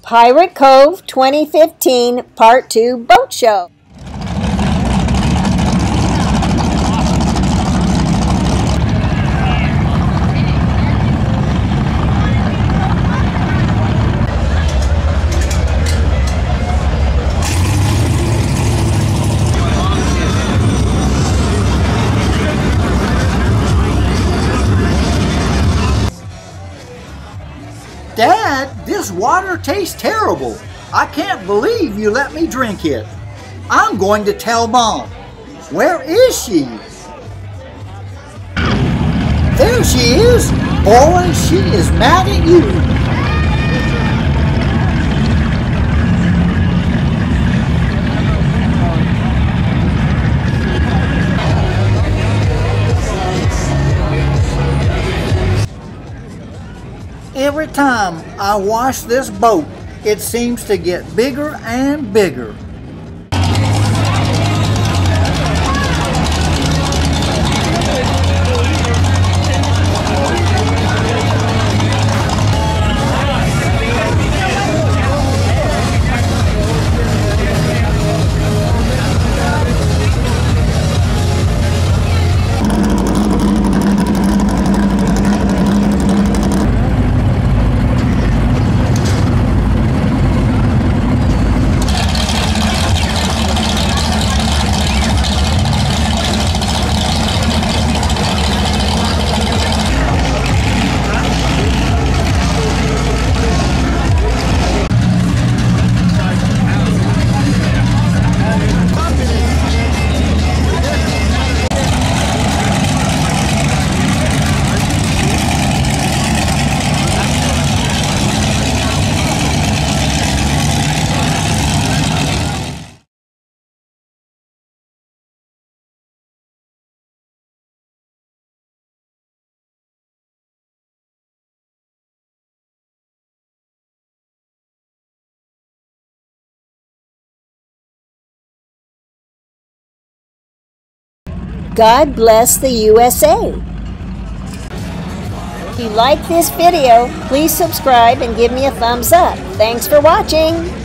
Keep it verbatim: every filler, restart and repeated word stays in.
Pirate Cove twenty fifteen Part two Boat Show. Dad, this water tastes terrible. I can't believe you let me drink it. I'm going to tell Mom. Where is she? There she is. Boy, she is mad at you. Every time I wash this boat, it seems to get bigger and bigger. God bless the U S A. If you like this video, please subscribe and give me a thumbs up. Thanks for watching.